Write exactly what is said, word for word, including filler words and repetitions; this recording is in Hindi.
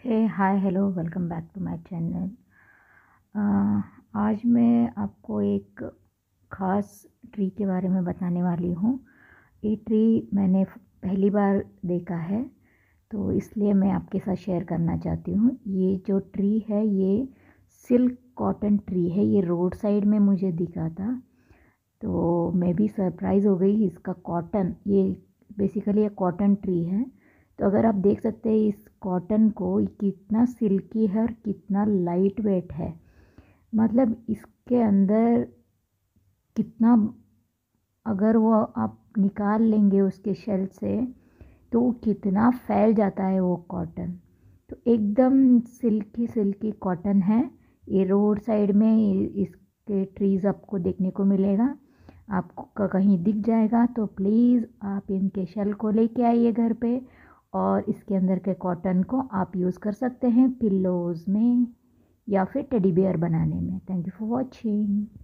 Hey hi hello welcome back to my channel. आज मैं आपको एक ख़ास ट्री के बारे में बताने वाली हूँ। ये ट्री मैंने पहली बार देखा है, तो इसलिए मैं आपके साथ शेयर करना चाहती हूँ। ये जो ट्री है ये सिल्क कॉटन ट्री है। ये रोड साइड में मुझे दिखा था, तो मैं भी सरप्राइज़ हो गई। इसका कॉटन, ये बेसिकली एक कॉटन ट्री है। तो अगर आप देख सकते हैं इस कॉटन को, कितना सिल्की है और कितना लाइट वेट है। मतलब इसके अंदर कितना, अगर वो आप निकाल लेंगे उसके शेल से तो वो कितना फैल जाता है वो कॉटन। तो एकदम सिल्की सिल्की कॉटन है। ये रोड साइड में इसके ट्रीज़ आपको देखने को मिलेगा। आपको कहीं दिख जाएगा तो प्लीज़ आप इनके शेल को लेके आइए घर पे, और इसके अंदर के कॉटन को आप यूज़ कर सकते हैं पिल्लोज़ में या फिर टेडी बियर बनाने में। Thank you for watching.